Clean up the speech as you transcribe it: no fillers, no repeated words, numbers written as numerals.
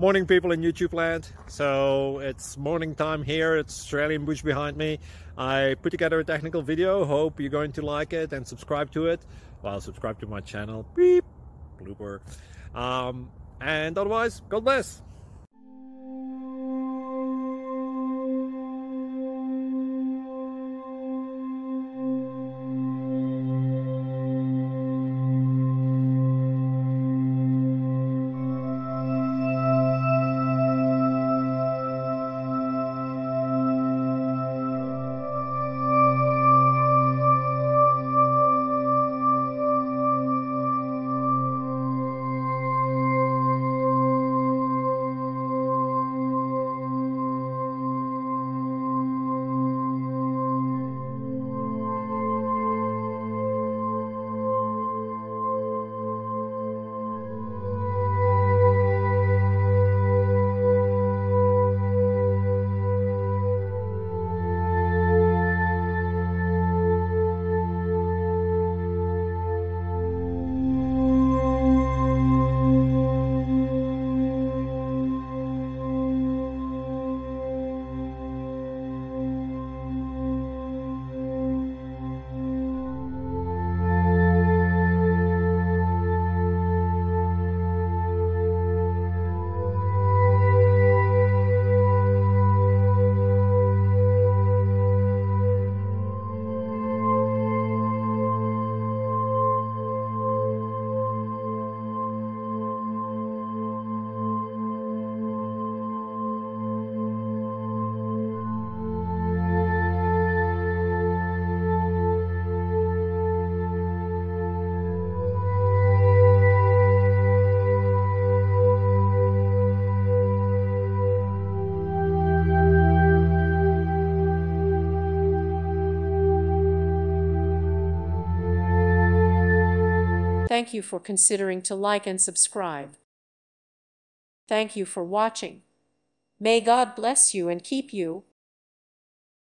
Morning, people in YouTube land. So it's morning time here. It's Australian bush behind me. I put together a technical video. Hope you're going to like it and subscribe to it. Well, subscribe to my channel. Beep. Blooper. And otherwise, God bless. Thank you for considering to like and subscribe. Thank you for watching. May God bless you and keep you.